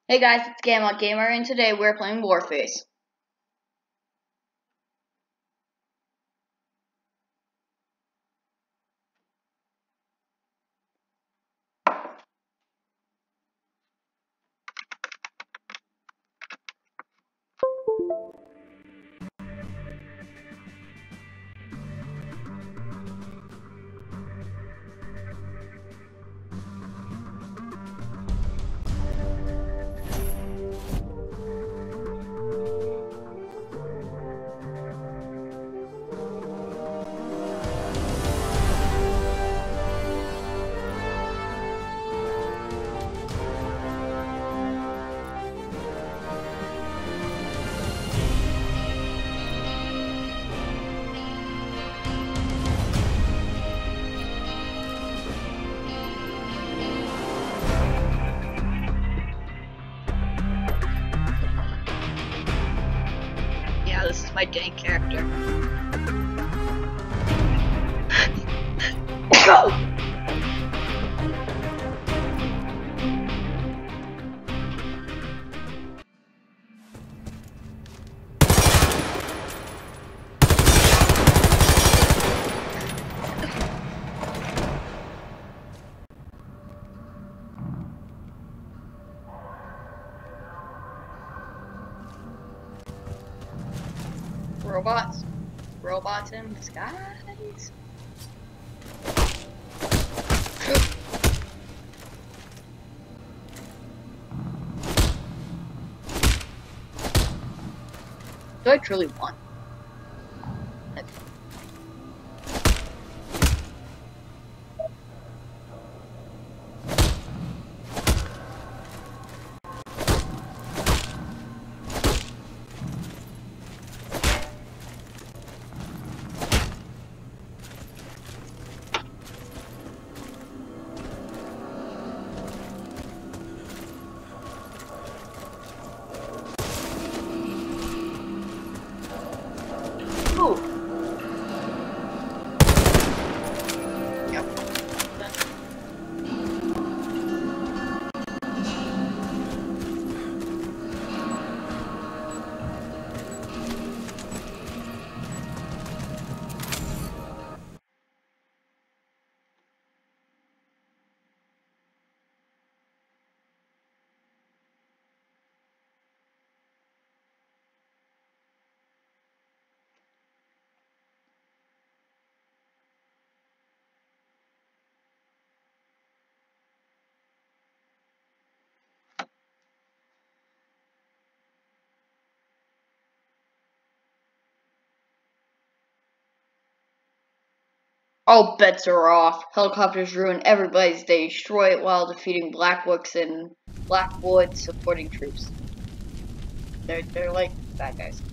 Hey guys, it's Gamut Gamer, and today we're playing Warface. Yeah, this is my dank character. Go! Robots in disguise. Do I truly want? Ooh. Yep. All bets are off. Helicopters ruin everybody's day. Destroy it while defeating Blackwoods and Blackwood supporting troops. They're like bad guys.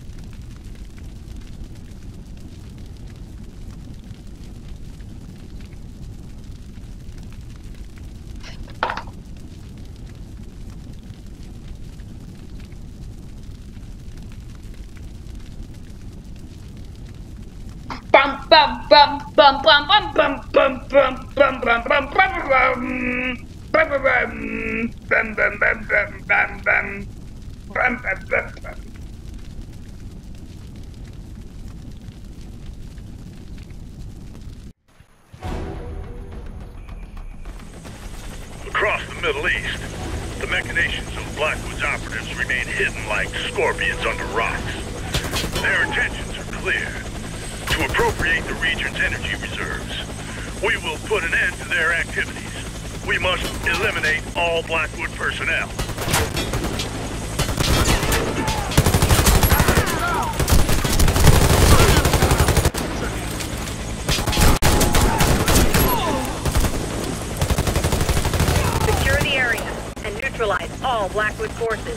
Bum bum bum bum bum bum bum bum bum bum bum bum bum. Across the Middle East, the machinations of Blackwood's operatives remain hidden like scorpions under rocks. Their intentions are clear: to appropriate the region's energy reserves. We will put an end to their activities. We must eliminate all Blackwood personnel. Secure the area and neutralize all Blackwood forces.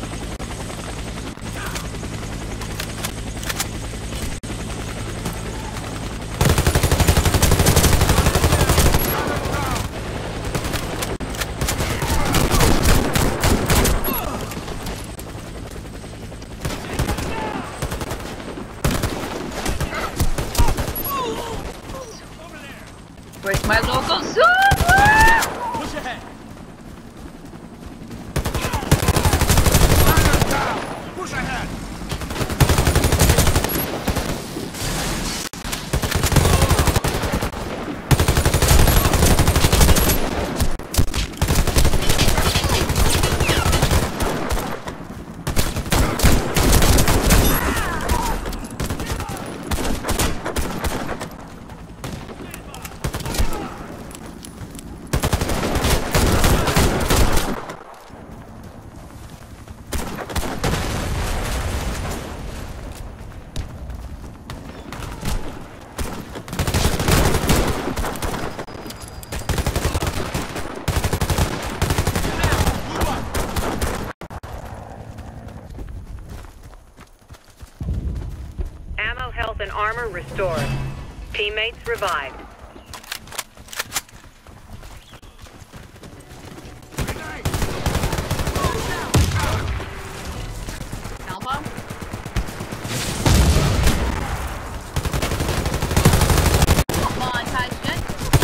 Where's my local suit? Push ahead. restored. Teammates revived. Alpha? Come on, Tyson.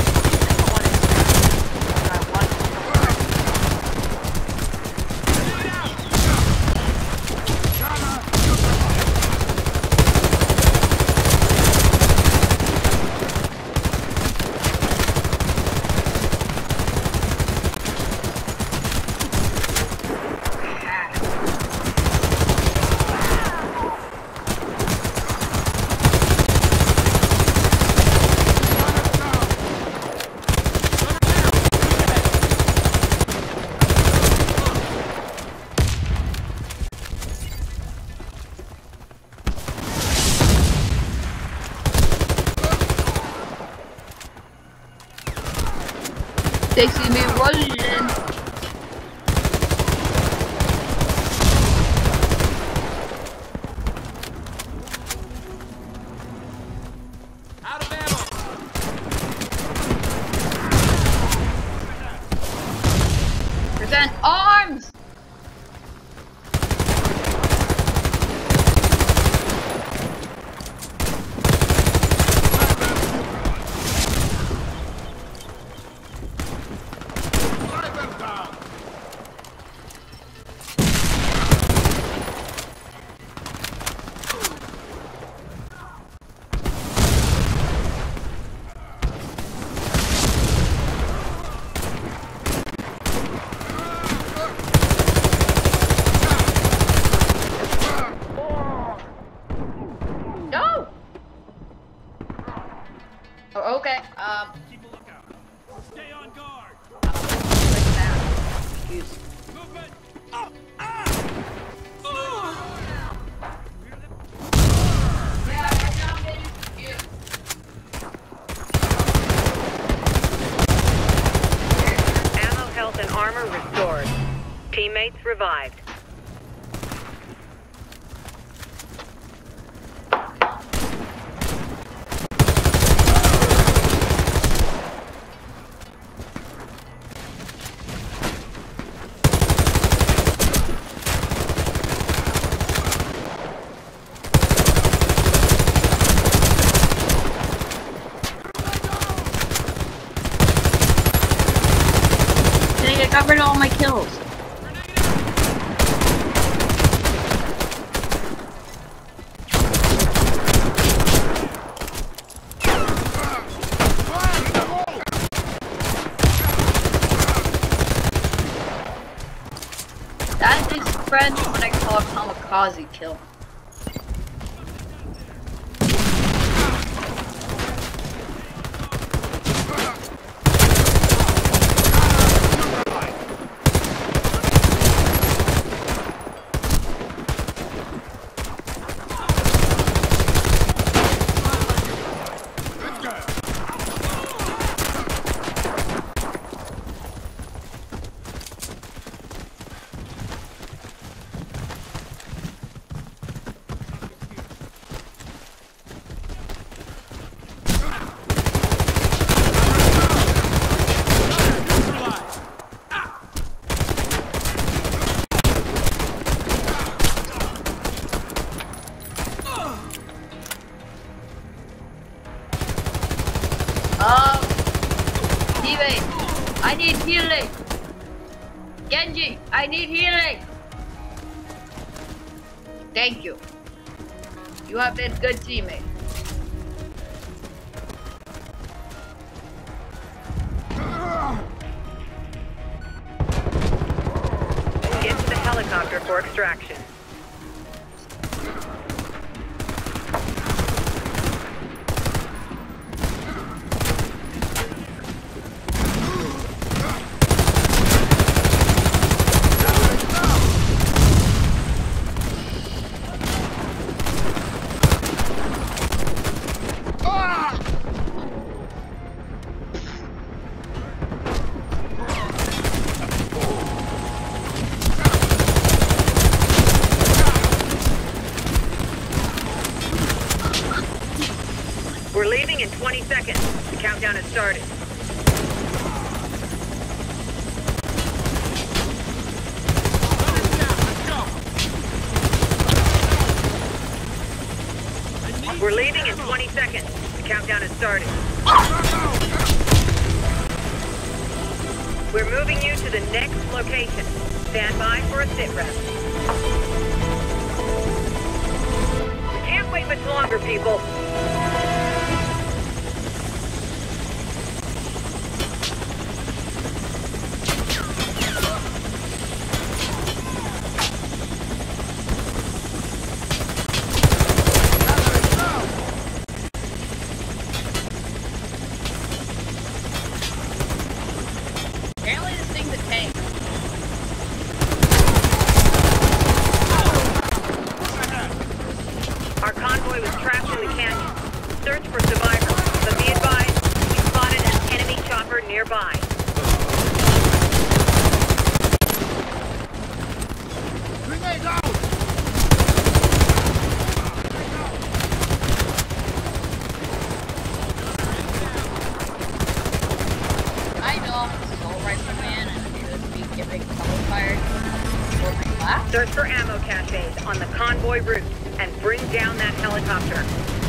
They see me rolling. Out of ammo. Present arms! No! Oh, okay, Keep a lookout. Stay on guard. Excuse. Movement. Up. Ammo, health, and armor restored. Teammates revived. I got rid of all my kills. That is friend what I call a kamikaze kill. Teammate, I need healing. Genji, I need healing. Thank you. You have been good teammate. Get to the helicopter for extraction. We're leaving in 20 seconds. The countdown has started. We're leaving in 20 seconds. The countdown has started. We're moving you to the next location. Stand by for a sit rep. We can't wait much longer, people. Apparently this thing's a tank. Our convoy was trapped in the canyon. Search for survivors, but be advised, we spotted an enemy chopper nearby. Grenade out! I know I'm an assault rifleman and should be giving cover fire for my class. Search for ammo caches on the convoy route and bring down that helicopter.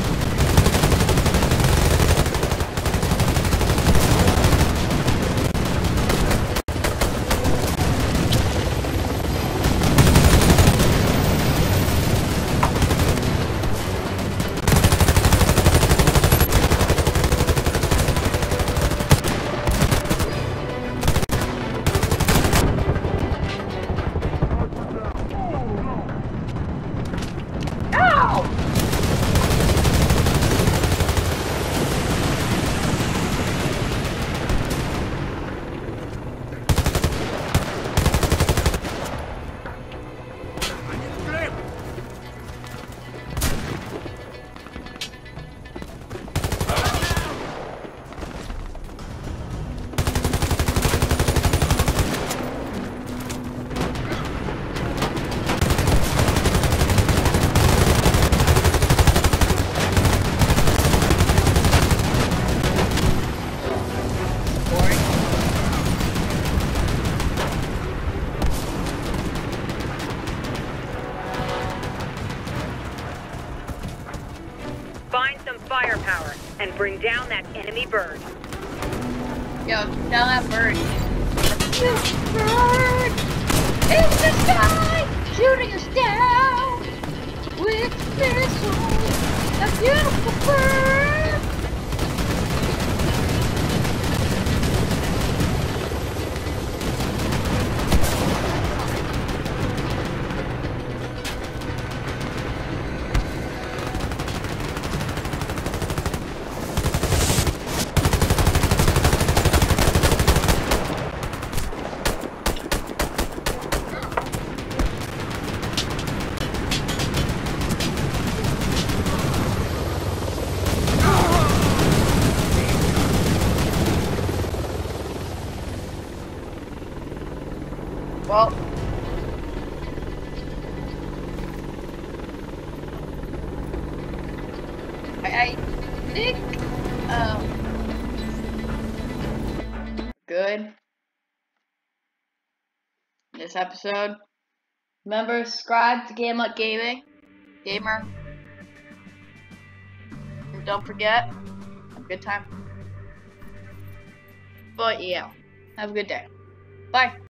Find some firepower and bring down that enemy bird. Yo, tell that bird. This bird in the sky, shooting us down with missiles. A beautiful bird. Well, I think, good. This episode. Remember, subscribe to Gamer Gamer. And don't forget, have a good time. But yeah, have a good day. Bye.